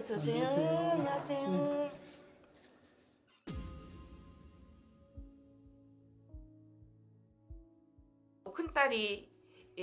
어서 오세요. 안녕하세요. 큰딸이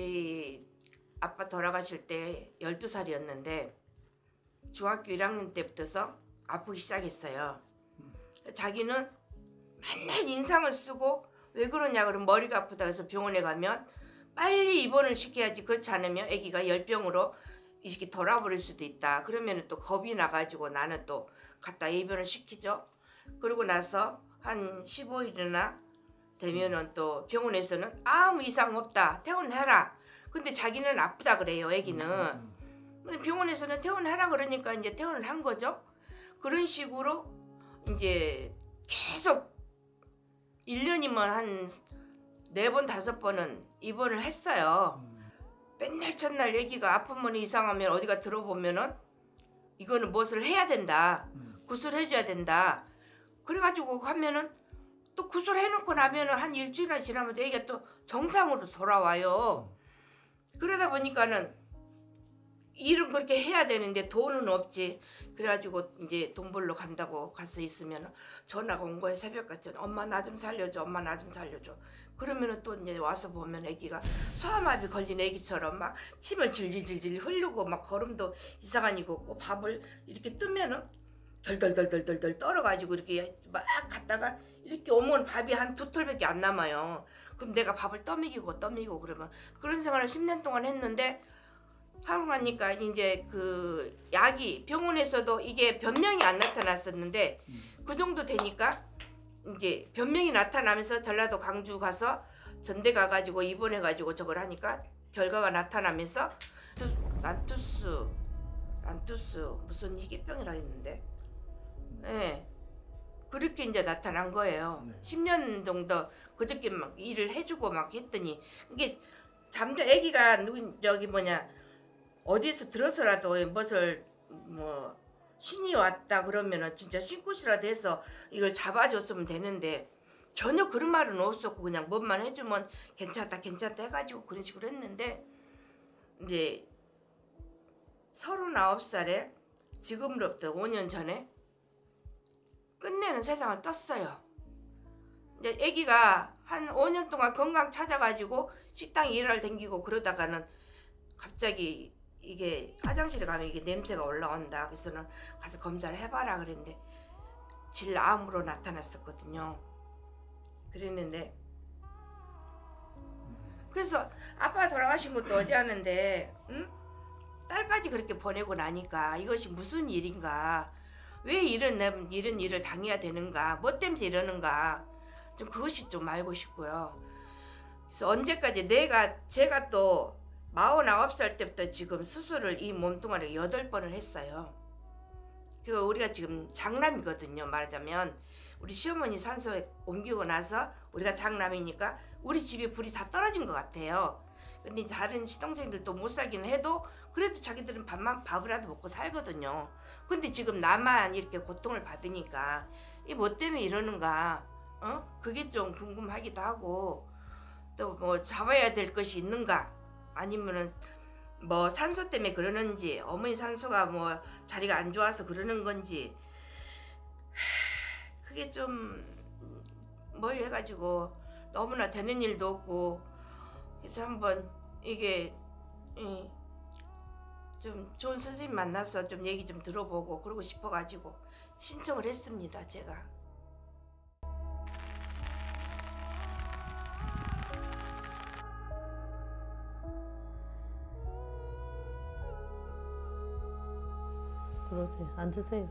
아빠 돌아가실 때 12살이었는데 중학교 1학년 때부터서 아프기 시작했어요. 자기는 맨날 인상을 쓰고 왜 그러냐 그러면 머리가 아프다 해서 병원에 가면 빨리 입원을 시켜야지, 그렇지 않으면 아기가 열병으로 이렇게 돌아버릴 수도 있다. 그러면 또 겁이 나가지고 나는 또 갖다 입원을 시키죠. 그러고 나서 한 15일이나 되면은 또 병원에서는 아무 이상 없다, 퇴원해라. 근데 자기는 아프다 그래요, 아기는. 병원에서는 퇴원하라 그러니까 이제 퇴원을 한 거죠. 그런 식으로 이제 계속 1년이면 한 4번 5번은 입원을 했어요. 맨날 첫날 아기가 아프면 이상하면 어디가 들어보면은 이거는 무엇을 해야 된다, 구술해줘야 된다. 그래가지고 하면은 또 구술해놓고 나면은 한 일주일이나 지나면 아기가 또 정상으로 돌아와요. 그러다 보니까는 일은 그렇게 해야 되는데 돈은 없지. 그래가지고 이제 돈 벌러 간다고 가서 있으면 전화가 온 거예요. 새벽같이. 엄마 나 좀 살려줘, 엄마 나 좀 살려줘. 그러면은 또 이제 와서 보면 아기가 소아마비 걸린 아기처럼 막 침을 질질질질 흘리고 막 걸음도 이상하니 걷고, 밥을 이렇게 뜨면은 덜덜덜덜덜 떨어가지고 이렇게 막 갔다가 이렇게 오면 밥이 한 2톨밖에 안 남아요. 그럼 내가 밥을 떠먹이고 그러면 그런 생활을 10년 동안 했는데 하고 나니까 이제 그 약이 병원에서도 이게 변명이 안 나타났었는데 그 정도 되니까 이제 변명이 나타나면서 전라도 광주 가서 전대 가가지고 입원해가지고 저걸 하니까 결과가 나타나면서 란투스 무슨 희귀병이라 했는데, 예, 그렇게 이제 나타난 거예요. 네. 10년 정도 그저께 막 일을 해주고 막 했더니 이게 아기가 어디서 들어서라도 무엇을 뭐 신이 왔다 그러면은 진짜 신굿이라도 해서 이걸 잡아줬으면 되는데 전혀 그런 말은 없었고 그냥 뭐만 해주면 괜찮다 해가지고 그런 식으로 했는데 이제 39살에 지금으로부터 5년 전에 끝내는 세상을 떴어요. 이제 아기가 한 5년 동안 건강 찾아가지고 식당 일을 댕기고 그러다가는 갑자기 이게 화장실에 가면 이게 냄새가 올라온다. 그래서는 가서 검사를 해봐라 그랬는데 질암으로 나타났었거든요. 그랬는데 그래서 아빠 돌아가신 것도 어제 하는데 딸까지 그렇게 보내고 나니까 이것이 무슨 일인가, 왜 이런 일을 당해야 되는가, 뭐 때문에 이러는가, 좀 그것이 좀 알고 싶고요. 그래서 언제까지 제가 또 49살 때부터 지금 수술을 이 몸뚱아리에 8번을 했어요. 그 우리가 지금 장남이거든요. 말하자면 우리 시어머니 산소에 옮기고 나서 우리가 장남이니까 우리 집에 불이 다 떨어진 것 같아요. 근데 다른 시동생들도 못 살기는 해도 그래도 자기들은 밥이라도 먹고 살거든요. 근데 지금 나만 이렇게 고통을 받으니까 이 뭐 때문에 이러는가, 그게 좀 궁금하기도 하고, 또 뭐 잡아야 될 것이 있는가, 아니면은 뭐 산소 때문에 그러는지, 어머니 산소가 뭐 자리가 안 좋아서 그러는 건지, 그게 좀 뭐 해가지고 너무나 되는 일도 없고, 그래서 한번 이게 좀 좋은 선생님 만나서 좀 얘기 좀 들어보고 그러고 싶어가지고 신청을 했습니다, 제가. 들어오세요. 앉으세요.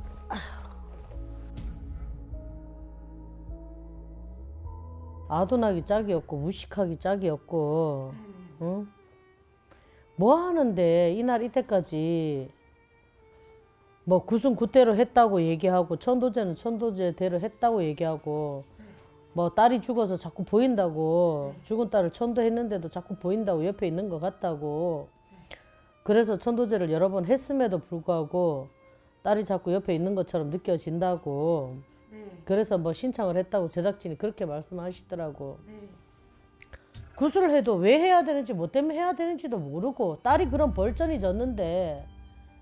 아도 나기 짝이 없고 무식하기 짝이 없고, 응? 뭐 하는데 이날 이때까지 뭐 굿은 굿대로 했다고 얘기하고 천도제는 천도제대로 했다고 얘기하고, 뭐 딸이 죽어서 자꾸 보인다고, 죽은 딸을 천도했는데도 자꾸 보인다고, 옆에 있는 것 같다고, 그래서 천도제를 여러 번 했음에도 불구하고 딸이 자꾸 옆에 있는 것처럼 느껴진다고, 그래서 뭐 신청을 했다고 제작진이 그렇게 말씀하시더라고. 구술을 해도 왜 해야 되는지, 뭐 때문에 해야 되는지도 모르고 딸이 그런 벌전이 졌는데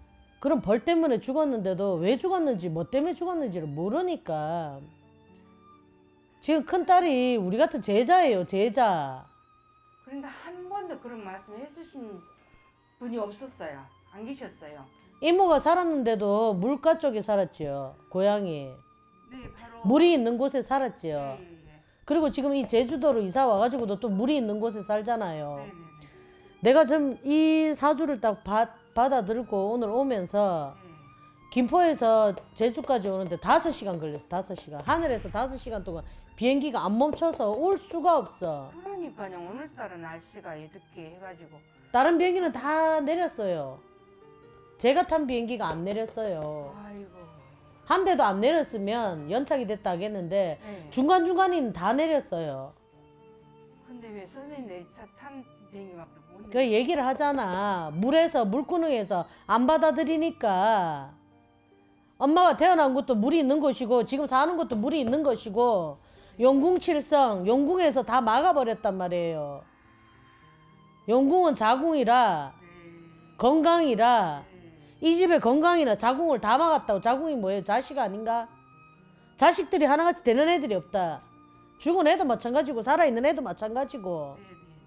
그럼 벌 때문에 죽었는데도 왜 죽었는지 뭐 때문에 죽었는지를 모르니까. 지금 큰딸이 우리 같은 제자예요. 제자. 그런데 한 번도 그런 말씀 해주신 분이 없었어요. 안 계셨어요. 이모가 살았는데도 물가 쪽에 살았지요. 고향이. 네, 바로. 물이 있는 곳에 살았지요. 네, 네, 그리고 지금 이 제주도로 이사 와가지고도 또 물이 있는 곳에 살잖아요. 네, 네, 네. 내가 좀 이 사주를 딱 받아들고 오늘 오면서 네. 김포에서 제주까지 오는데 5시간 걸렸어. 5시간. 하늘에서 5시간 동안 비행기가 안 멈춰서 올 수가 없어. 그러니까요. 오늘따라 날씨가 이렇게 해가지고. 다른 비행기는 다 내렸어요. 제가 탄 비행기가 안 내렸어요. 아이고. 한 대도 안 내렸으면 연착이 됐다 하겠는데 네. 중간중간에는 다 내렸어요. 근데 왜 선생님 내차 탄 비행기만 못 그 얘기를 하잖아. 물에서 물구멍에서 안 받아들이니까. 엄마가 태어난 곳도 물이 있는 곳이고 지금 사는 곳도 물이 있는 것이고 용궁칠성 용궁에서 다 막아버렸단 말이에요. 용궁은 자궁이라 건강이라 이 집에 건강이나 자궁을 다 막았다고. 자궁이 뭐예요? 자식 아닌가? 자식들이 하나같이 되는 애들이 없다. 죽은 애도 마찬가지고 살아있는 애도 마찬가지고.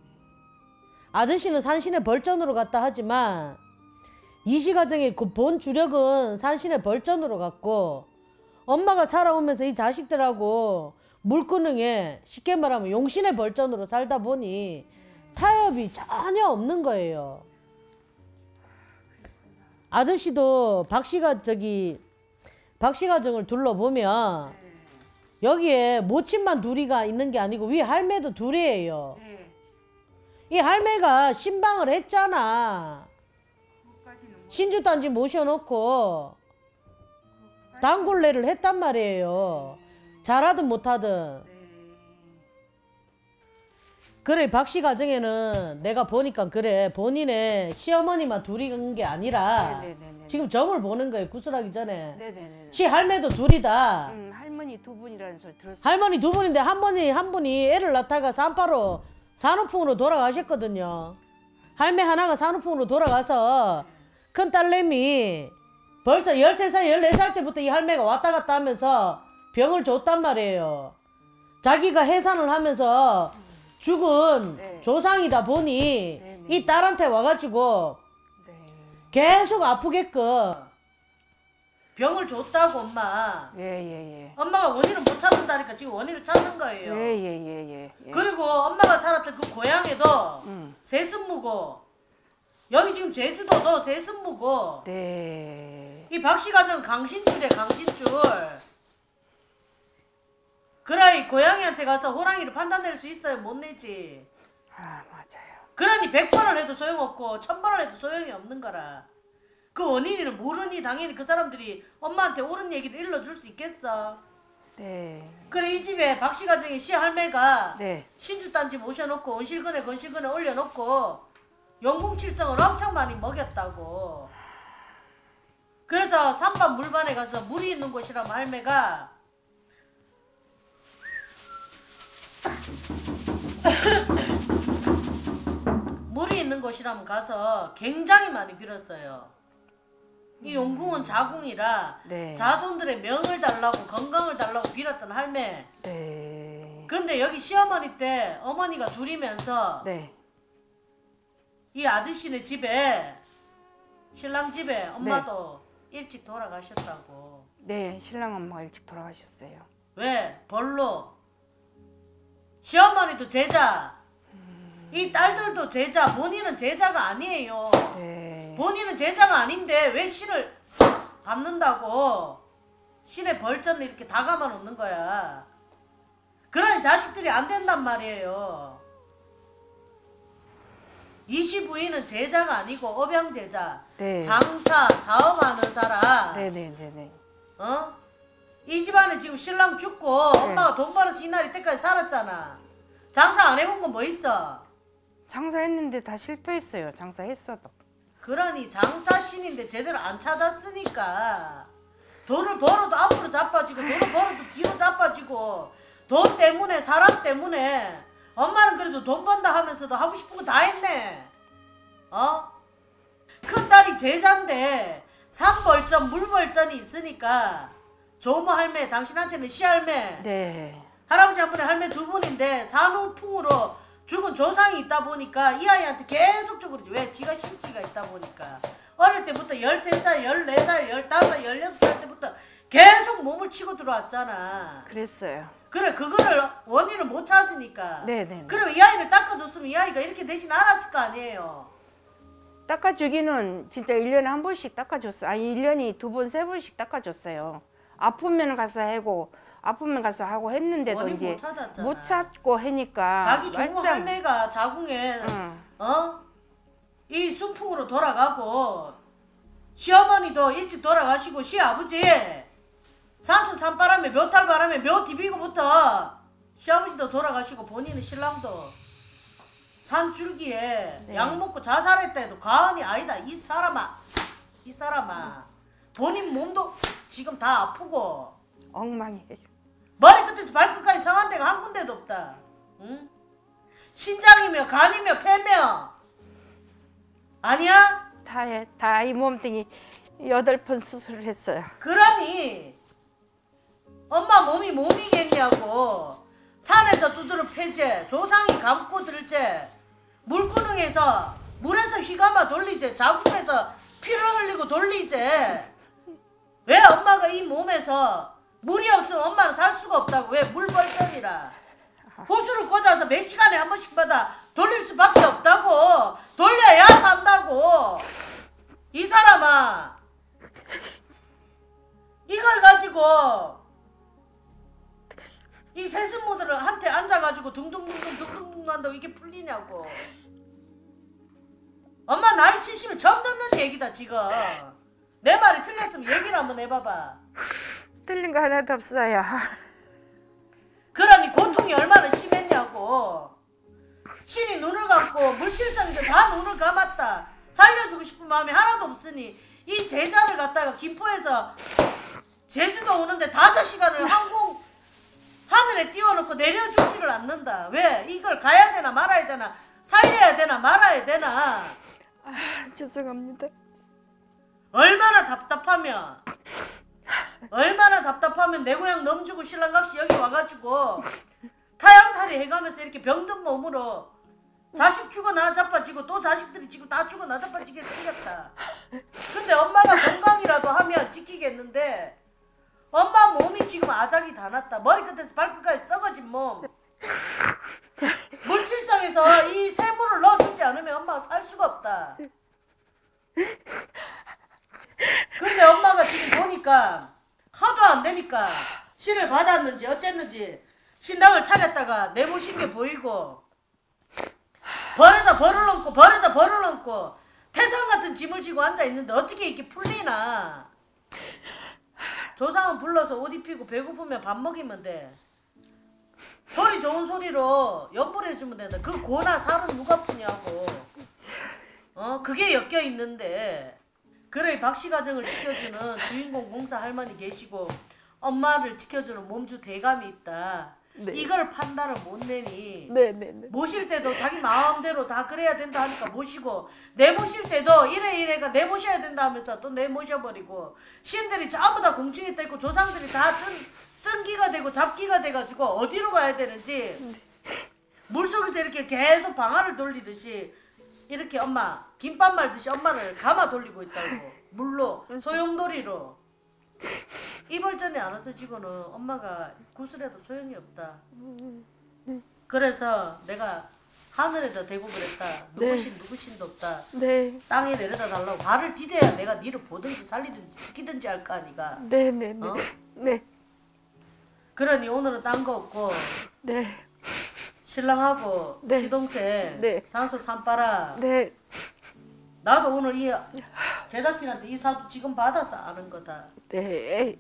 아저씨는 산신의 벌전으로 갔다 하지만 이시가정의 그 본 주력은 산신의 벌전으로 갔고 엄마가 살아오면서 이 자식들하고 물구멍에 쉽게 말하면 용신의 벌전으로 살다 보니 타협이 전혀 없는 거예요. 아저씨도 박씨가정을 둘러보면 여기에 모친만 둘이가 있는 게 아니고 위에 할매도 둘이에요. 이 할매가 신방을 했잖아. 신주단지 모셔놓고 단골레를 했단 말이에요. 잘하든 못하든. 그래 박씨 가정에는 내가 보니까 그래 본인의 시어머니만 둘이 간 게 아니라 지금 점을 보는 거예요. 구슬하기 전에. 시 할매도 둘이다. 할머니 두 분이라는 소리 들었어요. 할머니 두 분인데 한 분이 애를 낳다가 산파로 산후풍으로 돌아가셨거든요. 할매 하나가 산후풍으로 돌아가서 큰 딸내미 벌써 13살 14살 때부터 이 할매가 왔다 갔다 하면서 병을 줬단 말이에요. 자기가 해산을 하면서 죽은 조상이다 보니 이 딸한테 와가지고 계속 아프게끔 병을 줬다고 엄마. 엄마가 원인을 못 찾는다니까 지금 원인을 찾는 거예요. 그리고 엄마가 살았던 그 고향에도 세습무고 여기 지금 제주도도 세습무고 이 박씨 가정 강신줄에 강신줄. 그러이 고양이한테 가서 호랑이를 판단낼 수 있어요? 못 내지. 아 맞아요. 그러니 100번을 해도 소용없고 1000번을 해도 소용이 없는 거라. 그 원인을 모르니 당연히 그 사람들이 엄마한테 옳은 얘기를 일러줄 수 있겠어. 그래 이 집에 박씨 가정의 시할매가 신주단지 모셔놓고 온실근에 건실근에 올려놓고 용궁칠성을 엄청 많이 먹였다고. 그래서 산반 물반에 가서 물이 있는 곳이라면 할매가 물이 있는 곳이라면 가서 굉장히 많이 빌었어요. 이 용궁은 자궁이라 자손들의 명을 달라고 건강을 달라고 빌었던 할매. 근데 여기 시어머니 때 어머니가 둘이면서 이 아저씨네 집에 신랑 집에 엄마도 일찍 돌아가셨다고. 신랑 엄마가 일찍 돌아가셨어요. 왜? 벌로. 시어머니도 제자. 이 딸들도 제자. 본인은 제자가 아니에요. 본인은 제자가 아닌데 왜 신을 밟는다고. 신의 벌전을 이렇게 다 감아 놓는 거야. 그러니 자식들이 안 된단 말이에요. 이시 부인은 제자가 아니고 업양제자. 장사, 사업하는 사람. 어? 이 집안에 지금 신랑 죽고 엄마가 돈 벌어서 이날 이때까지 살았잖아. 장사 안 해본 건 뭐 있어? 장사했는데 다 실패했어요. 장사했어도. 그러니 장사신인데 제대로 안 찾았으니까 돈을 벌어도 앞으로 자빠지고 돈을 벌어도 뒤로 자빠지고 돈 때문에 사람 때문에 엄마는 그래도 돈 번다 하면서도 하고 싶은 거 다 했네. 어? 큰딸이 제자인데 산벌전, 물벌전이 있으니까 조모 할매, 당신한테는 시할매, 네. 할아버지 한 분에 할매 두 분인데 산후풍으로 죽은 조상이 있다 보니까 이 아이한테 계속적으로 왜 지가 심기가 있다 보니까 어릴 때부터 13살, 14살, 15, 16살 때부터 계속 몸을 치고 들어왔잖아. 그랬어요. 그래 그거를 원인을 못 찾으니까. 네네. 그럼 이 아이를 닦아줬으면 이 아이가 이렇게 되진 않았을 거 아니에요. 닦아주기는 진짜 1년에 한 번씩 닦아줬어요. 아니 1년이 2번, 3번씩 닦아줬어요. 아프면 가서 하고 아프면 가서 하고 했는데도 원인 이제 못 찾았잖아. 못 찾고 하니까 자기 조모 말짱- 할매가 자궁에 응. 이 순풍으로 돌아가고 시어머니도 일찍 돌아가시고 시아버지 산수 산바람에 묘탈 바람에 묘 디비고부터 시아버지도 돌아가시고 본인은 신랑도 산줄기에 네. 약 먹고 자살했다 해도 과언이 아니다. 이 사람아 본인 몸도 지금 다 아프고 엉망이에요. 머리 끝에서 발끝까지 상한 데가 한 군데도 없다. 응? 신장이며 간이며 폐며 아니야? 다 이 몸뚱이 8번 수술을 했어요. 그러니 엄마 몸이 몸이겠냐고. 산에서 두드러 패제, 조상이 감고 들제, 물구멍에서 물에서 휘감아 돌리제, 자궁에서 피를 흘리고 돌리제. 왜 엄마가 이 몸에서 물이 없으면 엄마는 살 수가 없다고. 왜 물벌전이라. 호수를 꽂아서 몇 시간에 한 번씩마다 돌릴 수밖에 없다고. 돌려야 산다고. 이 사람아, 이걸 가지고 이 세습모들한테 앉아가지고 둥둥둥둥 한다고 이게 풀리냐고. 엄마 나이 70이 처음 듣는 얘기다 지금. 내 말이 틀렸으면 얘기를 한번 해봐봐. 틀린 거 하나도 없어요. 그러니 고통이 얼마나 심했냐고. 신이 눈을 감고 물칠성이들 다 눈을 감았다. 살려주고 싶은 마음이 하나도 없으니 이 제자를 갖다가 김포에서 제주도 오는데 5시간을 항공 하늘에 띄워놓고 내려주지를 않는다. 왜? 이걸 가야 되나 말아야 되나, 살려야 되나 말아야 되나. 죄송합니다. 얼마나 답답하면 내 고향 넘주고 신랑각시 여기 와가지고 타양살이 해가면서 이렇게 병든 몸으로 자식 죽어 나 자빠지고 또 자식들이 지고 다 죽어 나 자빠지게 생겼다. 근데 엄마가 건강이라도 하면 지키겠는데 엄마 몸이 지금 아작이 다 났다. 머리끝에서 발끝까지 썩어진 몸. 물칠성에서 이 세물을 넣어주지 않으면 엄마가 살 수가 없다. 근데 엄마가 지금 보니까 하도 안 되니까 신을 받았는지 어쨌는지 신당을 차렸다가 내모신 게 보이고 벌에다 벌을 얹고 태산 같은 짐을 지고 앉아있는데 어떻게 이렇게 풀리나. 조상은 불러서 옷 입히고 배고프면 밥 먹이면 돼. 소리 좋은 소리로 연불해주면 된다. 그 고나 살은 누가 푸냐고. 그게 엮여 있는데. 그래 박씨 가정을 지켜주는 주인공 공사 할머니 계시고 엄마를 지켜주는 몸주 대감이 있다. 네. 이걸 판단을 못 내니 네네네. 모실 때도 자기 마음대로 다 그래야 된다 하니까 모시고 내모실 때도 이래가 내모셔야 된다 하면서 또 내모셔버리고 신들이 전부 다 공중에 떠있고 조상들이 다 뜬기가 되고 잡기가 돼가지고 어디로 가야 되는지 물속에서 이렇게 계속 방아를 돌리듯이 이렇게 엄마 김밥 말듯이 엄마를 감아 돌리고 있다고. 물로 소용돌이로. 이벌전이 안 없어지고는 엄마가 구슬해도 소용이 없다. 그래서 내가 하늘에다 대고 그랬다. 누구신도 없다. 네. 땅에 내려다 달라고. 발을 디뎌야 내가 니를 보든지 살리든지 죽이든지 할 거 아니가. 네네네. 어? 네. 그러니 오늘은 딴 거 없고 네. 신랑하고 네. 시동생 네. 산소 산바라. 네. 나도 오늘 이 제작진한테 이 사주 지금 받아서 아는 거다. 네.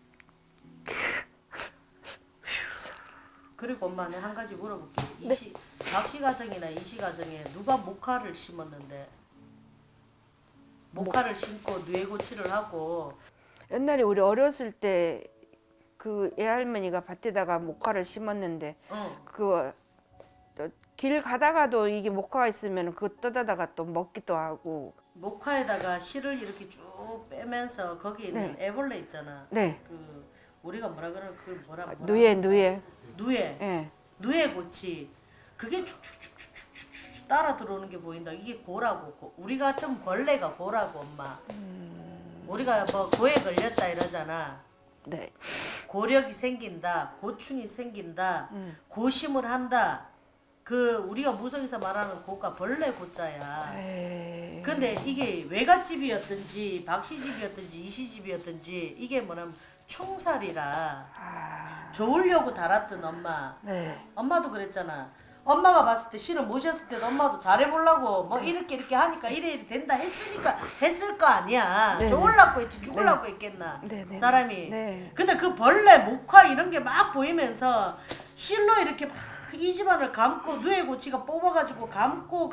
그리고 엄마 내 한 가지 물어볼게. 네. 박씨 가정이나 이씨 가정에 누가 목화를 심었는데 목화를 심고 뇌고치를 하고 옛날에 우리 어렸을 때 그 애할머니가 밭에다가 목화를 심었는데 그 길 가다가도 이게 목화가 있으면 그거 떠다가 또 먹기도 하고 목화에다가 실을 이렇게 쭉 빼면서 거기 있는 네. 애벌레 있잖아. 네. 그 우리가 뭐라 그러나 그 뭐라 누에. 누에 예. 누에고치 그게 쭉쭉쭉쭉쭉쭉 따라 들어오는 게 보인다. 이게 고라고. 우리 같은 벌레가 고라고 엄마. 우리가 뭐 고에 걸렸다 이러잖아. 네. 고력이 생긴다, 고충이 생긴다, 고심을 한다. 그 우리가 무속에서 말하는 고가 벌레 고자야. 에이. 근데 이게 외갓집이었든지 박씨집이었든지 이씨집이었든지 이게 뭐냐면 충살이라 좋으려고 달았던 엄마. 네. 엄마도 그랬잖아. 엄마가 봤을 때 신을 모셨을 때도 엄마도 잘해보려고 뭐 이렇게 하니까 이래 된다 했으니까 했을 거 아니야. 네네. 좋으려고 했지 죽으려고 했겠나 네네. 사람이. 네. 근데 그 벌레 목화 이런 게 막 보이면서 실로 이렇게 막 이 집안을 감고 누에고치가 뽑아가지고 감고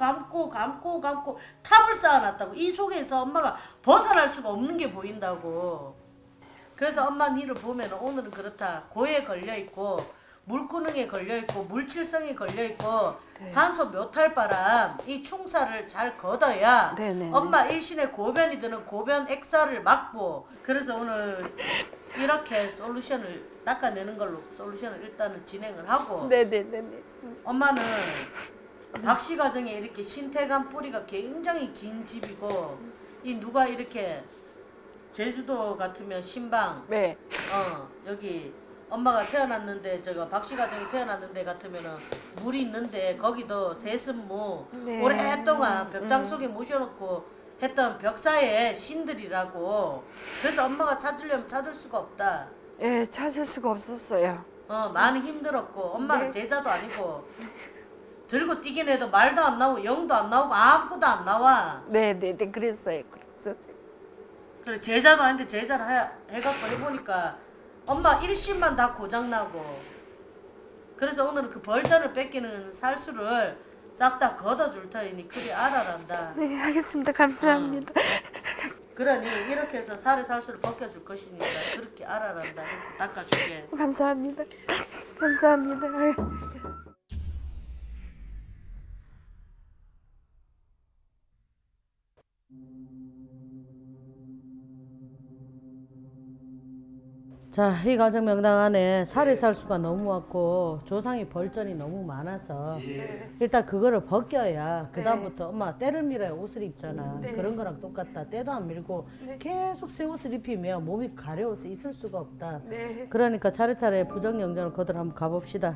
탑을 쌓아놨다고. 이 속에서 엄마가 벗어날 수가 없는 게 보인다고. 그래서 엄마 니를 보면 오늘은 그렇다. 고에 걸려있고 물구능에 걸려있고 물칠성에 걸려있고 네. 산소 묘탈바람 이 충사를 잘 걷어야 네네네. 엄마 일신에 고변이 드는 고변 액사를 막고. 그래서 오늘 이렇게 솔루션을 닦아내는 걸로 솔루션을 일단은 진행을 하고. 네네네. 엄마는 박씨 가정에 이렇게 신태간 뿌리가 굉장히 긴 집이고 이 누가 이렇게 제주도 같으면 신방 네. 여기 엄마가 태어났는데 저거 박씨 가정이 태어났는데 같으면은 물이 있는데 거기도 세습무 네. 오랫동안 벽장 속에 모셔놓고 했던 벽사의 신들이라고. 그래서 엄마가 찾으려면 찾을 수가 없다. 예, 찾을 수가 없었어요. 많이 힘들었고 엄마는 네. 제자도 아니고 들고 뛰긴 해도 말도 안 나오고 영도 안 나오고 아무것도 안 나와. 네네네. 그랬어요. 그래 제자도 아닌데 제자를 해갖고 해보니까 엄마 일심만 다 고장나고. 그래서 오늘은 그 벌전을 뺏기는 살수를 싹 다 걷어줄 터이니 그리 알아란다. 네, 알겠습니다. 감사합니다. 그러니 이렇게 해서 살의 살수를 벗겨줄 것이니까 그렇게 알아란다 해서 닦아줄게. 감사합니다. 감사합니다. 자, 이 가정 명당 안에 살이 살 수가 너무 왔고 조상이 벌전이 너무 많아서 일단 그거를 벗겨야 그 다음부터 엄마 때를 밀어야 옷을 입잖아. 그런 거랑 똑같다. 때도 안 밀고 계속 새 옷을 입히면 몸이 가려워서 있을 수가 없다. 네. 그러니까 차례차례 부정영전을 거들어 한번 가봅시다.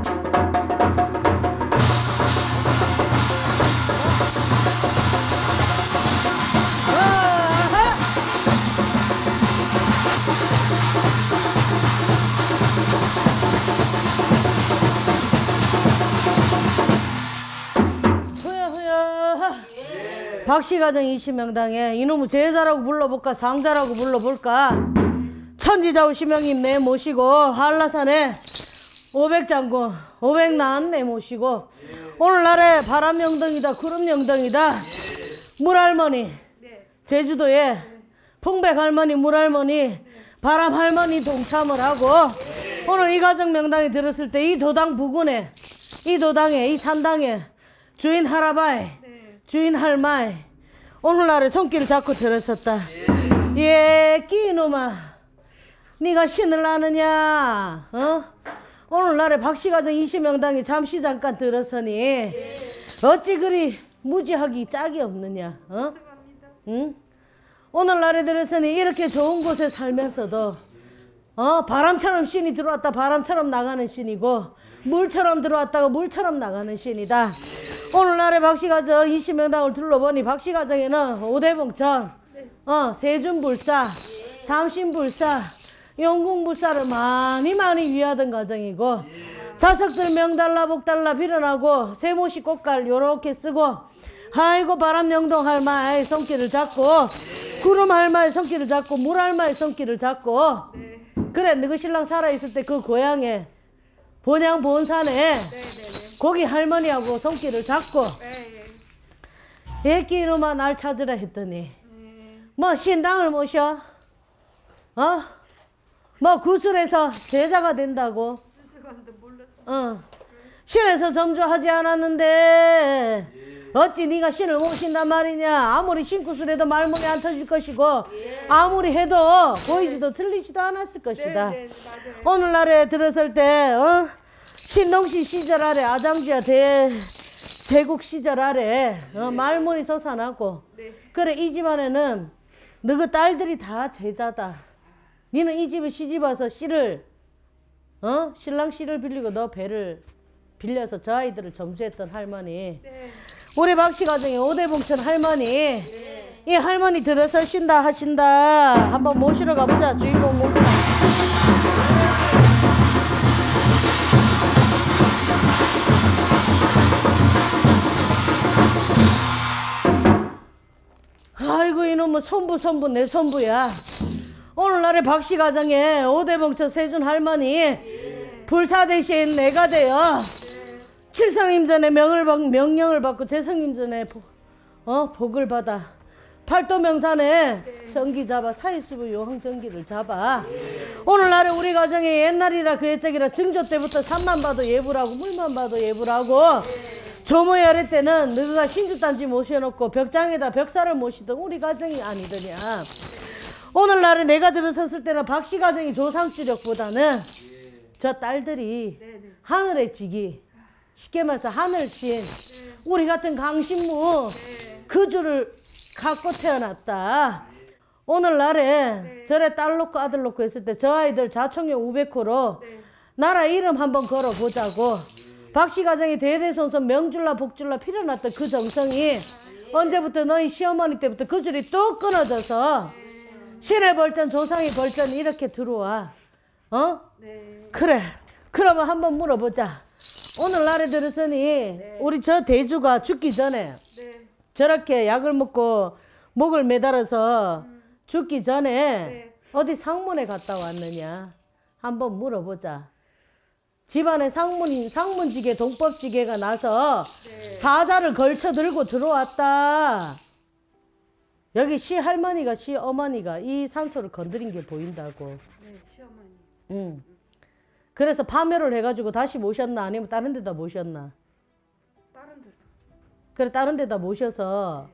박씨가정 20명당에 이놈의 제자라고 불러볼까 상자라고 불러볼까. 천지자우시명님 내 모시고 한라산에 500장군 500난 내 모시고 오늘날에 바람영덩이다 구름영덩이다 물할머니 제주도에 풍백할머니 물할머니 바람할머니 동참을 하고 오늘 이 가정 명당에 들었을 때 이 도당 부근에 이 도당에 이 산당에 주인 할아바이 주인 할마이 오늘날에 손길을 잡고 들었었다. 예, 끼이놈아 네가 신을 아느냐? 오늘날에 박씨가정 20명당에 잠시 잠깐 들었으니 어찌 그리 무지하기 짝이 없느냐? 응? 오늘날에 들었으니 이렇게 좋은 곳에 살면서도 바람처럼 신이 들어왔다 바람처럼 나가는 신이고 물처럼 들어왔다가 물처럼 나가는 신이다. 오늘날에 박씨가정 20명당을 둘러보니 박씨가정에는 오대봉천, 세준불사, 삼신불사, 영궁불사를 많이 위하던 가정이고 자석들 명달라 복달라 빌어나고 세모시 꽃갈 요렇게 쓰고 아이고 바람영동 할마의 손길을 잡고 구름 할마의 손길을 잡고 물 할마의 손길을 잡고 그래 너희 신랑 살아있을 때 그 고향에 본양 본산에 거기 할머니하고 손길을 잡고 애끼 이놈아 날 찾으라 했더니 뭐 신당을 모셔? 뭐 구슬에서 제자가 된다고? 신에서 점주하지 않았는데 어찌 네가 신을 모신단 말이냐. 아무리 신구슬해도 말문이 안 터질 것이고 아무리 해도 보이지도 들리지도 않았을 것이다. 오늘날에 들었을 때 신동시 시절 아래 아장지야 제국 시절 아래 말문이 솟아나고 그래 이 집안에는 너그 딸들이 다 제자다. 니는 이 집에 시집 와서 씨를 신랑 씨를 빌리고 너 배를 빌려서 저 아이들을 점주했던 할머니. 우리 박씨 가정의 오대봉천 할머니. 이 할머니 들어서신다 하신다. 한번 모시러 가보자. 주인공 모시러. 아이고 이놈은 손부 내 손부야. 오늘날의 박씨 가정에 오대봉천 세준 할머니 불사 대신 내가 되어 칠성임전에 명령을 받고 제성임전에 복을 받아 팔도명산에 전기 잡아 사이수부 요항전기를 잡아 오늘날에 우리 가정에 옛날이라 그 옛적이라 증조 때부터 산만 봐도 예불하고 물만 봐도 예불하고 조모의 아래 때는 너가 신주단지 모셔놓고 벽장에다 벽사를 모시던 우리 가정이 아니더냐. 오늘날에 내가 들어섰을 때는 박씨 가정이 조상주력보다는 저 딸들이 하늘의 지기 쉽게 말해서 하늘신 우리 같은 강신무 그 줄을 갖고 태어났다. 오늘날에 저래 딸 놓고 아들 놓고 했을 때 저 아이들 자총령 우백호로 나라 이름 한번 걸어보자고 박씨 가정이 대대손손 명줄라 복줄라 필요났던 그 정성이 언제부터 너희 시어머니 때부터 그 줄이 뚝 끊어져서 신의 벌전 조상의 벌전 이렇게 들어와. 그래 그러면 한번 물어보자. 오늘날에 들었으니 우리 저 대주가 죽기 전에 저렇게 약을 먹고 목을 매달아서 죽기 전에 어디 상문에 갔다 왔느냐 한번 물어보자. 집안에 상문지게 동법지게가 나서 사자를 걸쳐 들고 들어왔다. 여기 시할머니가 시어머니가 이 산소를 건드린 게 보인다고. 네, 시어머니. 응. 그래서 파묘를 해가지고 다시 모셨나 아니면 다른 데다 모셨나? 다른 데도. 그래 다른 데다 모셔서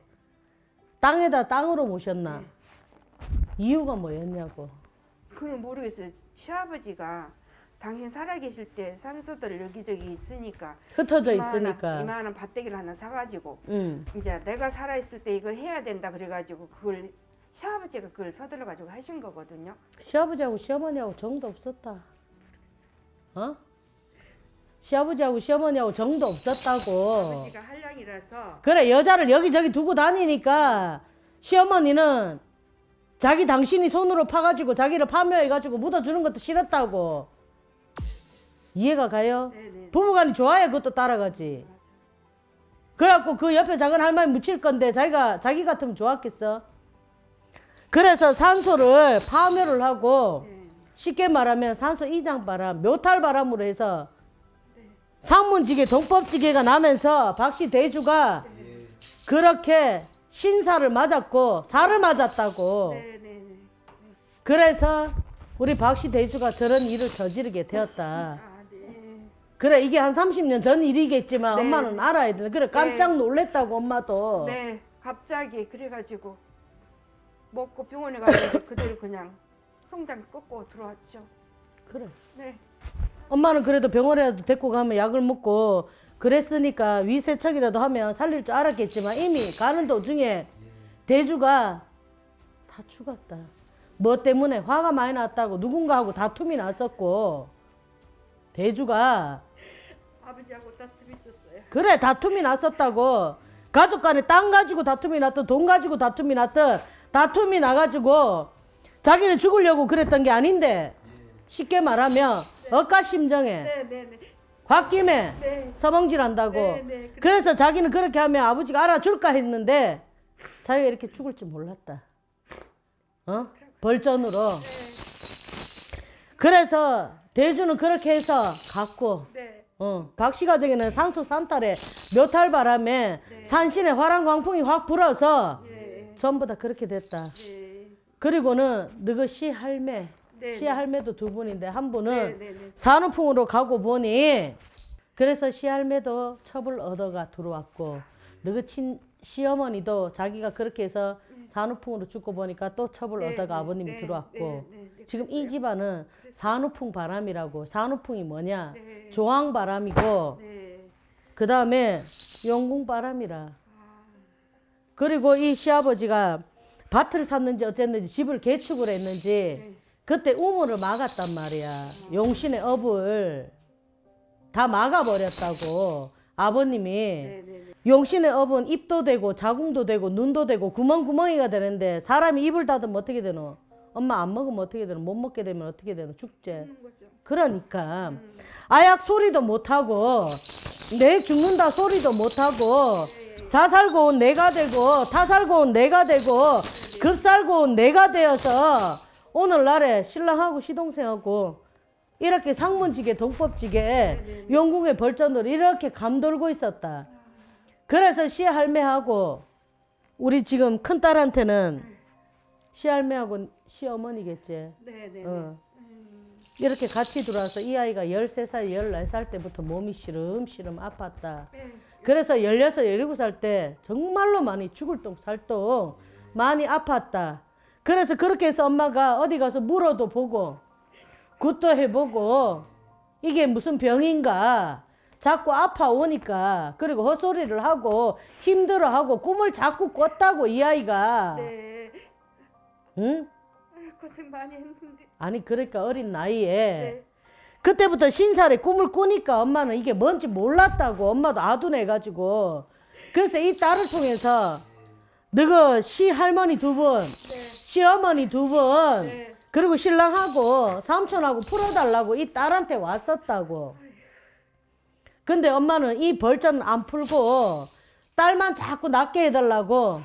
땅으로 모셨나? 이유가 뭐였냐고. 그건 모르겠어요. 시아버지가 당신 살아계실 때 산소들 여기저기 있으니까 흩어져 있으니까 이만한 밭대기를 하나 사가지고 응. 이제 내가 살아있을 때 이걸 해야 된다 그래가지고 그걸 시아버지가 그걸 서둘러가지고 하신 거거든요. 시아버지하고 시어머니하고 정도 없었다. 시아버지하고 시어머니하고 정도 없었다고. 아버지가 한량이라서 그래 여자를 여기저기 두고 다니니까 시어머니는 당신이 손으로 파가지고 자기를 파묘해가지고 묻어주는 것도 싫었다고. 이해가 가요? 네네. 부부간이 좋아야 그것도 따라가지. 그래갖고 그 옆에 작은 할머니 묻힐 건데 자기 같으면 좋았겠어? 그래서 산소를 파묘를 하고 쉽게 말하면 산소 이장바람, 묘탈바람으로 해서 상문지게, 동법지게가 나면서 박씨 대주가 그렇게 신사를 맞았고 살을 맞았다고. 그래서 우리 박씨 대주가 저런 일을 저지르게 되었다. 그래 이게 한 30년 전 일이겠지만 엄마는 알아야 돼. 그래 깜짝 놀랬다고 엄마도. 네 갑자기 그래가지고 먹고 병원에 가서 그대로 그냥 송장 꺾고 들어왔죠. 그래. 네. 엄마는 그래도 병원에라도 데리고 가면 약을 먹고 그랬으니까 위세척이라도 하면 살릴 줄 알았겠지만 이미 가는 도중에 대주가 다 죽었다. 뭐 때문에 화가 많이 났다고 누군가하고 다툼이 났었고 대주가 아버지하고 다툼이 있었어요. 그래 다툼이 났었다고. 가족 간에 땅 가지고 다툼이 났든 돈 가지고 다툼이 났든 다툼이 나가지고 자기는 죽으려고 그랬던 게 아닌데 쉽게 말하면 억가심정에 홧김에 서멍질한다고. 그래서 자기는 그렇게 하면 아버지가 알아줄까 했는데 자기가 이렇게 죽을 줄 몰랐다. 벌전으로. 그래서 대주는 그렇게 해서 갔고 박씨 가정에는 상수 산딸에 묘탈바람에 산신의 화랑 광풍이 확 불어서 전부 다 그렇게 됐다. 그리고는 너그 시할매 시할매도 두 분인데 한 분은 산후풍으로 가고 보니 그래서 시할매도 첩을 얻어가 들어왔고 너그 시어머니도 자기가 그렇게 해서 산후풍으로 죽고 보니까 또 첩을 네, 얻다가 네, 아버님이 네, 들어왔고 네, 네, 지금 그랬어요. 이 집안은 산후풍 바람이라고. 산후풍이 뭐냐? 네. 조항 바람이고 네. 그 다음에 용궁 바람이라. 그리고 이 시아버지가 밭을 샀는지 어쨌는지 집을 개축을 했는지 그때 우물을 막았단 말이야. 용신의 업을 다 막아버렸다고 아버님이. 네, 네, 네. 용신의 업은 입도 되고 자궁도 되고 눈도 되고 구멍구멍이가 되는데 사람이 입을 닫으면 어떻게 되노? 엄마 안 먹으면 어떻게 되노? 못 먹게 되면 어떻게 되노? 죽지. 그러니까 아약 소리도 못하고 내 죽는다 소리도 못하고 자살고 온 내가 되고 타살고 온 내가 되고 급살고 온 내가 되어서 오늘날에 신랑하고 시동생하고 이렇게 상문지게 동법지게 용궁의 벌전으로 이렇게 감돌고 있었다. 그래서 시할매하고 우리 지금 큰딸한테는 시할매하고 시어머니겠지. 네, 네. 어. 이렇게 같이 들어와서 이 아이가 13살, 14살 때부터 몸이 시름시름 아팠다. 그래서 16, 17살 때 정말로 많이 죽을 똥 살똥 많이 아팠다. 그래서 그렇게 해서 엄마가 어디 가서 물어도 보고 굿도 해보고 이게 무슨 병인가 자꾸 아파오니까 그리고 헛소리를 하고 힘들어하고 꿈을 자꾸 꿨다고 이 아이가. 네. 응? 고생 많이 했는데. 아니 그러니까 어린 나이에 네. 그때부터 신살에 꿈을 꾸니까 엄마는 이게 뭔지 몰랐다고. 엄마도 아둔해가지고. 그래서 이 딸을 통해서 너가 시할머니 2분, 시어머니 2분, 그리고 신랑하고 삼촌하고 풀어달라고 이 딸한테 왔었다고. 근데 엄마는 이 벌전 안 풀고 딸만 자꾸 낫게 해달라고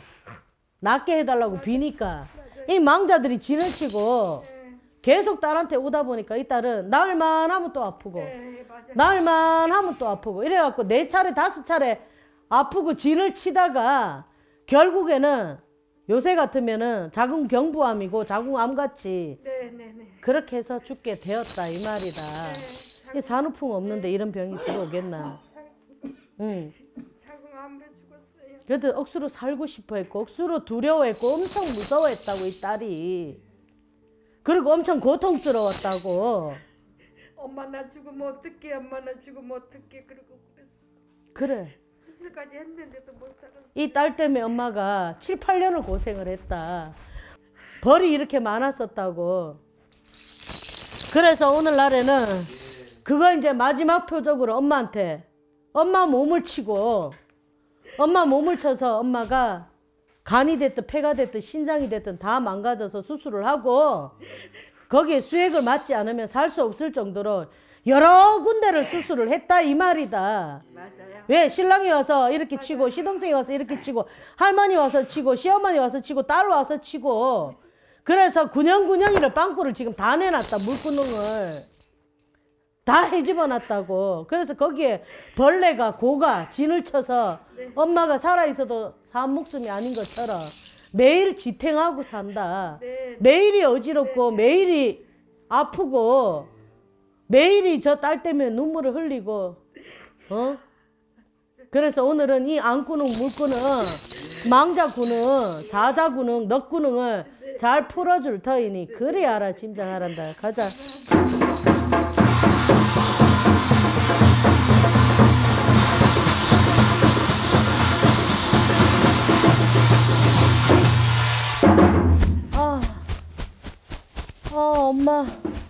비니까 이 망자들이 지나치고 계속 딸한테 오다 보니까 이 딸은 나을만 하면 또 아프고 나을만 하면 또 아프고 이래갖고 4차례 5차례 아프고 진을 치다가 결국에는 요새 같으면은 자궁경부암이고 자궁암같이 그렇게 해서 죽게 되었다 이 말이다. 이 산후풍 없는데 이런 병이 들어오겠나. 응. 자궁암으로 죽었어요. 그래도 억수로 살고 싶어 했고 억수로 두려워했고 엄청 무서워했다고 이 딸이. 그리고 엄청 고통스러웠다고. 엄마 나 죽으면 어떡해, 엄마 나 죽으면 어떡해, 그러고 그랬어. 그래. 수술까지 했는데도 못 살았어. 이 딸 때문에 엄마가 7, 8년을 고생을 했다. 벌이 이렇게 많았었다고. 그래서 오늘날에는 그거 이제 마지막 표적으로 엄마한테 엄마 몸을 치고 엄마 몸을 쳐서 엄마가 간이 됐든 폐가 됐든 신장이 됐든 다 망가져서 수술을 하고 거기에 수액을 맞지 않으면 살 수 없을 정도로 여러 군데를 수술을 했다 이 말이다. 맞아요. 왜? 신랑이 와서 이렇게 치고 시동생이 와서 이렇게 치고 할머니 와서 치고 시어머니 와서 치고 딸 와서 치고 그래서 군영군영이를 빵꾸를 지금 다 내놨다. 물구멍을 다 헤집어놨다고. 그래서 거기에 벌레가 고가 진을 쳐서 엄마가 살아있어도 산 목숨이 아닌 것처럼 매일 지탱하고 산다. 매일이 어지럽고 매일이 아프고 매일이 저 딸 때문에 눈물을 흘리고 그래서 오늘은 이 안구능 물구능 망자구능 사자구능 넉구능을 잘 풀어줄 터이니 그리 알아 짐작하란다. 가자. 엄마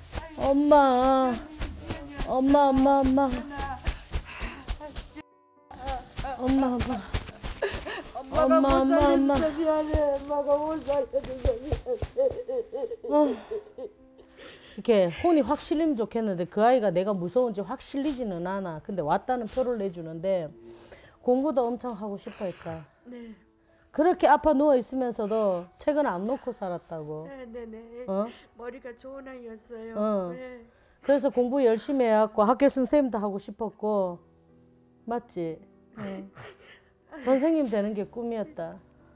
미안해. 엄마가 못 살려줘서 미안해. 이렇게 혼이 확 실리면 좋겠는데 그 아이가 내가 무서운지 확 실리지는 않아. 근데 왔다는 표를 내주는데 공부도 엄청 하고 싶어 했다. 네. 그렇게 아파 누워 있으면서도 책은 안 놓고 살았다고. 네네네. 머리가 좋은 아이였어요. 네. 그래서 공부 열심히 해갖고 학교 선생님도 하고 싶었고 맞지? 선생님 되는 게 꿈이었다.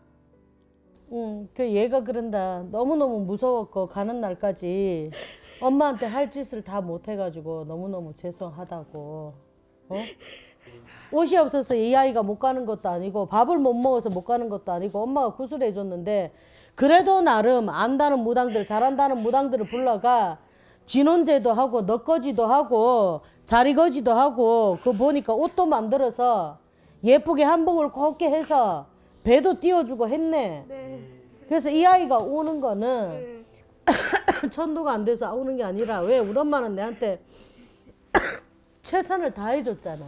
그 얘가 그런다. 너무너무 무서웠고 가는 날까지 엄마한테 할 짓을 다 못해가지고 너무너무 죄송하다고. 옷이 없어서 이 아이가 못 가는 것도 아니고 밥을 못 먹어서 못 가는 것도 아니고 엄마가 구슬해 줬는데 그래도 나름 안다는 무당들 잘한다는 무당들을 불러가 진혼제도 하고 넛거지도 하고 자리거지도 하고 그 보니까 옷도 만들어서 예쁘게 한복을 곱게 해서 배도 띄워주고 했네. 네. 그래서 이 아이가 우는 거는 천도가 안 돼서 우는 게 아니라 왜 우리 엄마는 내한테 최선을 다해줬잖아.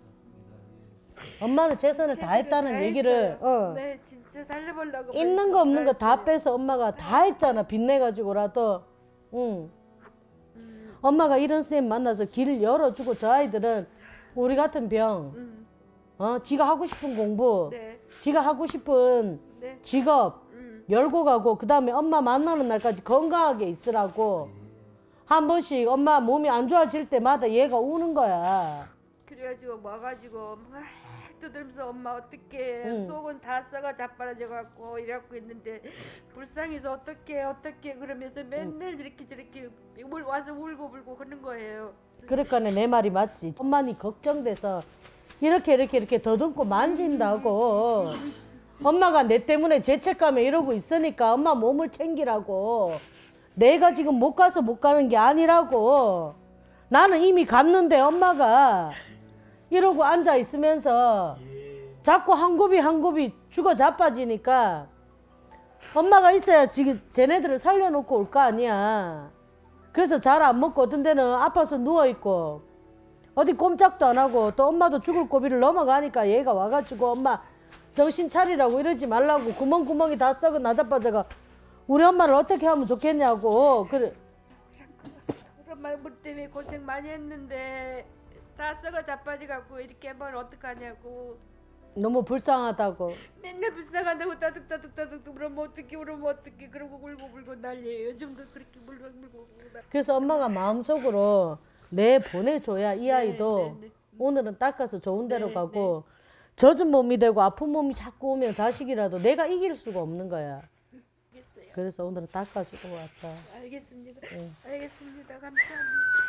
엄마는 최선을 다했다는 얘기를 네, 진짜 살려보려고 있는 거 없는 거 다 빼서 엄마가 다 했잖아. 빚내가지고라도. 응. 엄마가 이런 선생님 만나서 길을 열어주고 저 아이들은 우리 같은 병, 지가 하고 싶은 공부, 네. 지가 하고 싶은 네. 직업 열고 가고 그 다음에 엄마 만나는 날까지 건강하게 있으라고 한 번씩 엄마 몸이 안 좋아질 때마다 얘가 우는 거야. 그래가지고 와가지고 막 두드리면서 엄마 어떡해 속은 다 썩어 자빠라져갖고 이래갖고 있는데 불쌍해서 어떡해 그러면서 맨날 이렇게 저렇게 와서 울고 불고 그러는 거예요. 그러니까 내 말이 맞지. 엄마니 걱정돼서 이렇게 더듬고 만진다고. 엄마가 내 때문에 죄책감에 이러고 있으니까 엄마 몸을 챙기라고. 내가 지금 못 가서 못 가는 게 아니라고. 나는 이미 갔는데 엄마가 이러고 앉아 있으면서 자꾸 한 굽이 죽어 자빠지니까 엄마가 있어야 지금 쟤네들을 살려놓고 올 거 아니야. 그래서 잘 안 먹고 어떤 데는 아파서 누워있고 어디 꼼짝도 안 하고 또 엄마도 죽을 고비를 넘어가니까 얘가 와가지고 엄마 정신 차리라고 이러지 말라고 구멍구멍이 다 썩어 나자빠져가 우리 엄마를 어떻게 하면 좋겠냐고. 그래. 우리 엄마 물 때문에 고생 많이 했는데 다 썩어 자빠져갖고 이렇게 하면 어떡하냐고. 너무 불쌍하다고. 맨날 불쌍하다고 따득따득 그러면 어떡해 그러고 울고 불고 난리예요. 요즘도 그렇게 물고 그래서 엄마가 마음속으로 내 보내줘야 이 아이도 네. 오늘은 닦아서 좋은 데로 네, 가고 젖은 몸이 되고 아픈 몸이 자꾸 오면 자식이라도 내가 이길 수가 없는 거야. 알겠어요. 그래서 오늘은 닦아주고 왔다. 알겠습니다. 네. 알겠습니다. 감사합니다.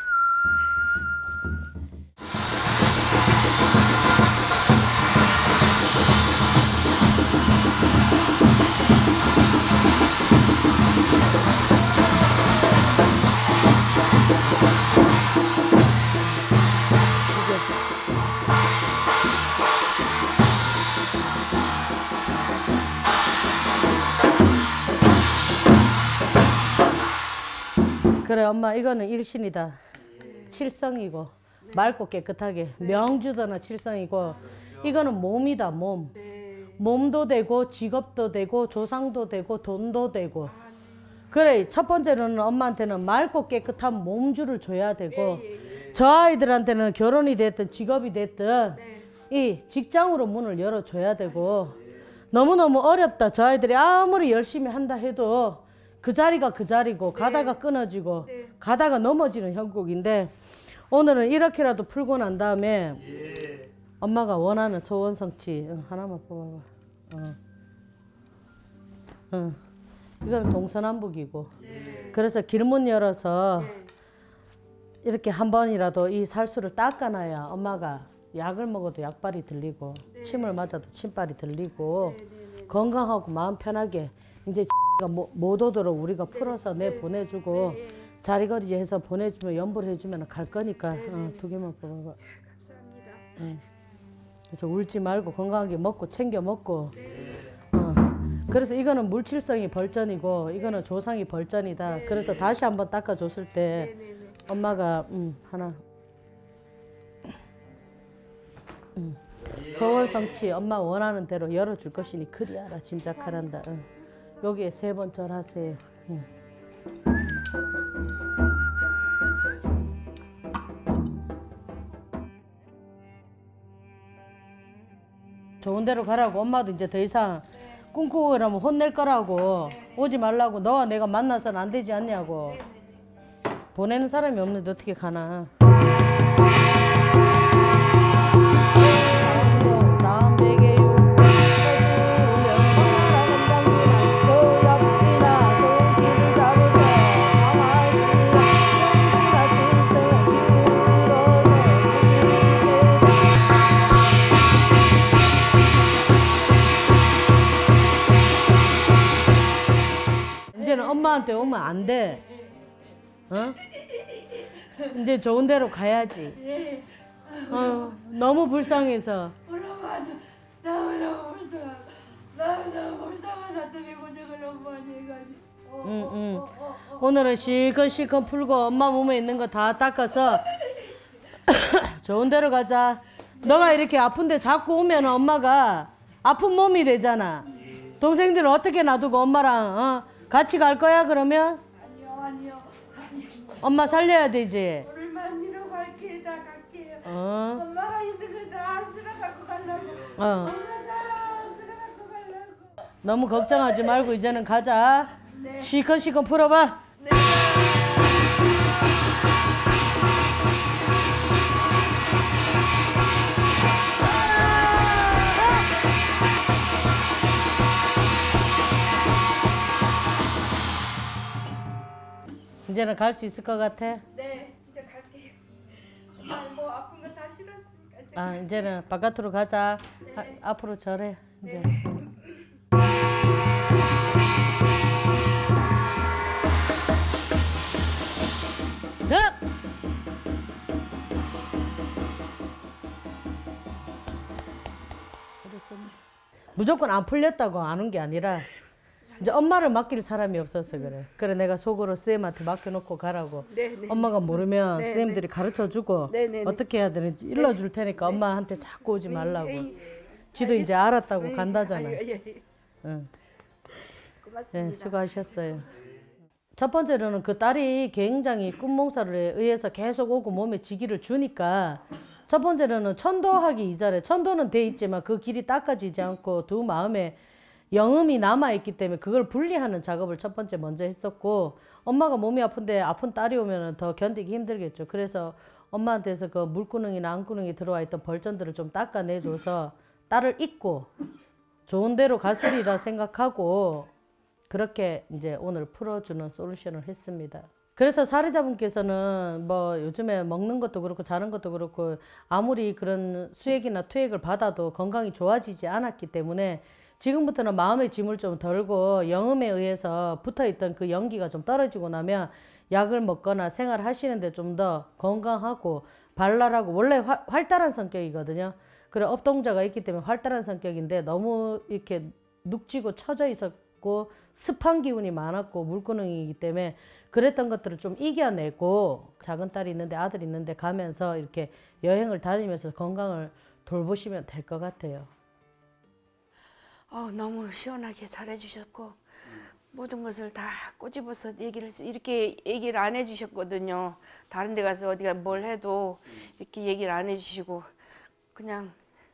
그래 엄마 이거는 일신이다. 칠성이고 맑고 깨끗하게 명주도나 칠성이고 이거는 몸이다. 몸. 몸도 되고 직업도 되고 조상도 되고 돈도 되고. 그래 첫 번째로는 엄마한테는 맑고 깨끗한 몸주를 줘야 되고 저 아이들한테는 결혼이 됐든 직업이 됐든 이 직장으로 문을 열어줘야 되고 너무너무 어렵다. 저 아이들이 아무리 열심히 한다 해도 그 자리가 그 자리고 가다가 끊어지고 가다가 넘어지는 형국인데 오늘은 이렇게라도 풀고 난 다음에 엄마가 원하는 소원 성취 하나만 뽑아봐. 이거는 동서남북이고 그래서 길문 열어서 이렇게 한 번이라도 이 살수를 닦아놔야 엄마가 약을 먹어도 약발이 들리고 침을 맞아도 침발이 들리고 건강하고 마음 편하게 이제 못 오도록 우리가 풀어서 보내주고 자리거리 해서 보내주면 연보를 해주면 갈 거니까 두 개만 뽑아봐. 감사합니다. 그래서 울지 말고 건강하게 먹고 챙겨 먹고 그래서 이거는 물칠성이 벌전이고 이거는 조상이 벌전이다. 그래서 다시 한번 닦아줬을 때 엄마가 하나 소원 성취 엄마 원하는 대로 열어줄 것이니 그리하라 짐작하란다. 여기에 3번 절하세요. 좋은 데로 가라고. 엄마도 이제 더 이상 꿈꾸고 이러면 혼낼 거라고. 오지 말라고. 너와 내가 만나서는 안 되지 않냐고. 보내는 사람이 없는데 어떻게 가나. 엄마한테 오면 안 돼. 어? 이제 좋은 데로 가야지. 너무 불쌍해서. 너무너무 불쌍하다. 너무너무 불쌍하다 때문에 고생을 너무 많이 해가지고. 오늘은 실컷 풀고 엄마 몸에 있는 거 다 닦아서 좋은 데로 가자. 너가 이렇게 아픈데 자꾸 오면 엄마가 아픈 몸이 되잖아. 동생들은 어떻게 놔두고 엄마랑 같이 갈 거야 그러면? 아니요. 엄마 살려야 되지. 오늘만 이러고 갈게. 다 갈게요. 어. 엄마가 있는 거 다 쓸어 갖고 가려고. 엄마 다 쓸어 갖고 가려고. 너무 걱정하지 말고 이제는 가자. 네. 실컷 풀어봐. 네. 이제는 갈 수 있을 것 같아? 네, 이제 갈게요. 엄마 뭐 아픈 거 다 싫었으니까 이제. 이제는 바깥으로 가자. 네. 앞으로 절해. 이제. 야! 무조건 안 풀렸다고 아는 게 아니라 이제 엄마를 맡길 사람이 없어서 그래. 그래 내가 속으로 쌤한테 맡겨놓고 가라고. 네. 엄마가 모르면 네, 쌤들이 가르쳐주고 네. 어떻게 해야 되는지 일러줄 테니까 엄마한테 자꾸 오지 말라고. 지도 이제 알았다고 간다잖아. 응. 고맙습니다. 네, 수고하셨어요. 첫 번째로는 그 딸이 굉장히 꿈몽사를 의해서 계속 오고 몸에 지기를 주니까 첫 번째로는 천도하기 이전에 천도는 돼 있지만 그 길이 닦아지지 않고 두 마음에 영음이 남아있기 때문에 그걸 분리하는 작업을 첫 번째 먼저 했었고 엄마가 몸이 아픈데 아픈 딸이 오면 더 견디기 힘들겠죠. 그래서 엄마한테서 그 물구멍이나 안구멍이 들어와 있던 벌전들을 좀 닦아내줘서 딸을 잊고 좋은 데로 갔으리라 생각하고 그렇게 이제 오늘 풀어주는 솔루션을 했습니다. 그래서 사례자분께서는 뭐 요즘에 먹는 것도 그렇고 자는 것도 그렇고 아무리 그런 수액이나 투액을 받아도 건강이 좋아지지 않았기 때문에 지금부터는 마음의 짐을 좀 덜고 영음에 의해서 붙어있던 그 연기가 좀 떨어지고 나면 약을 먹거나 생활하시는데 좀 더 건강하고 발랄하고 원래 활달한 성격이거든요. 그래 업동자가 있기 때문에 활달한 성격인데 너무 이렇게 눅지고 처져 있었고 습한 기운이 많았고 물구멍이기 때문에 그랬던 것들을 좀 이겨내고 작은 딸이 있는데 아들이 있는데 가면서 이렇게 여행을 다니면서 건강을 돌보시면 될 것 같아요. 너무 시원하게 잘해주셨고 모든 것을 다 꼬집어서 이렇게 얘기를 안 해주셨거든요. 다른 데 가서 어디가 뭘 해도 이렇게 얘기를 안 해주시고 그냥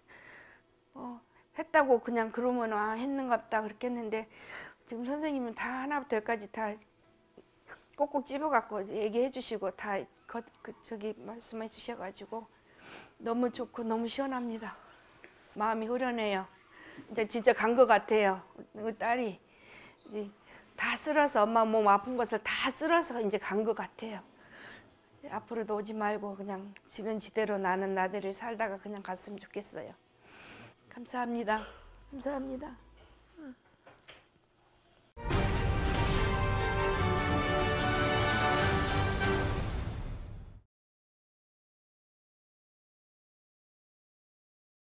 했다고 그냥 그러면 했는갑다 그렇게 했는데 지금 선생님은 다 하나부터 열까지 다 꼭꼭 집어갖고 얘기해 주시고 다 저기 말씀해 주셔가지고 너무 좋고 너무 시원합니다. 마음이 후련해요. 이제 진짜 간 것 같아요. 우리 딸이 이제 다 쓸어서 엄마 몸 아픈 것을 다 쓸어서 이제 간 것 같아요. 앞으로도 오지 말고 그냥 지는 지대로 나는 나대로 살다가 그냥 갔으면 좋겠어요. 감사합니다. 감사합니다.